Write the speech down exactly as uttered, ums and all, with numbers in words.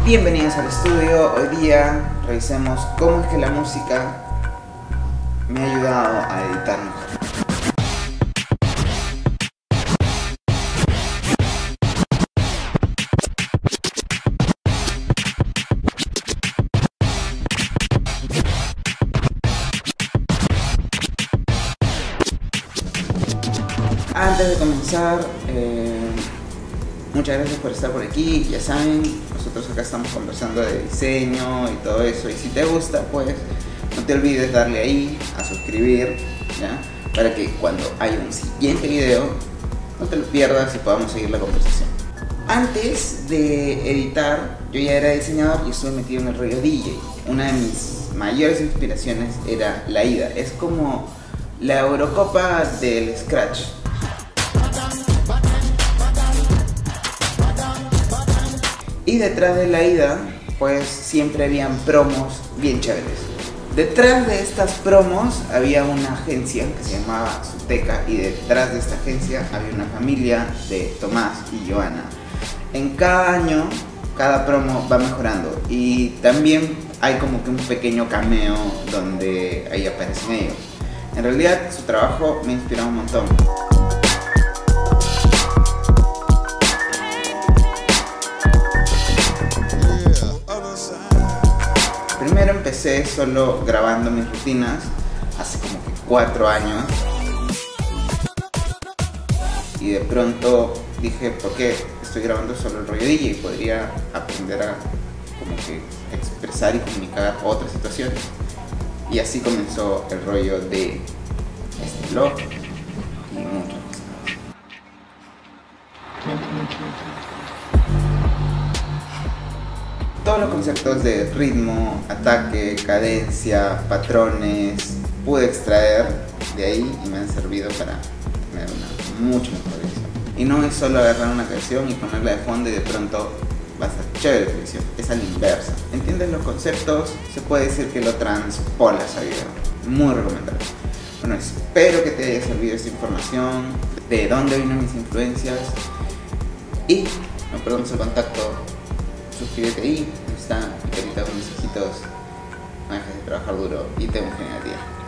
Bienvenidos al estudio. Hoy día revisemos cómo es que la música me ha ayudado a editar mejor. Antes de comenzar, eh, muchas gracias por estar por aquí. Ya saben, nosotros acá estamos conversando de diseño y todo eso, y si te gusta, pues no te olvides darle ahí a suscribir, ¿ya? Para que cuando haya un siguiente video no te lo pierdas y podamos seguir la conversación. Antes de editar, yo ya era diseñador y estuve metido en el rollo D J. Una de mis mayores inspiraciones era la I D A. Es como la Eurocopa del Scratch. Y detrás de la I D A, pues siempre habían promos bien chéveres. Detrás de estas promos había una agencia que se llamaba Suteca, y detrás de esta agencia había una familia de Tomás y Joana. En cada año, cada promo va mejorando, y también hay como que un pequeño cameo donde ahí aparecen ellos. En realidad, su trabajo me inspiró un montón. Primero empecé solo grabando mis rutinas, hace como que cuatro años. Y de pronto dije, ¿por qué estoy grabando solo el rollo D J? Podría aprender a como que expresar y comunicar otras situaciones. Y así comenzó el rollo de este blog y muchas cosas. Todos los conceptos de ritmo, ataque, cadencia, patrones, pude extraer de ahí y me han servido para tener una mucho mejor edición. Y no es solo agarrar una canción y ponerla de fondo y de pronto va a ser chévere tu edición, es a la inversa. ¿Entiendes los conceptos? Se puede decir que lo transpolas a video. Muy recomendable. Bueno, espero que te haya servido esta información, de dónde vienen mis influencias, y no perdamos el contacto. Suscríbete ahí, está mi carita con mis ojitos, no dejes de trabajar duro y ten un genial día.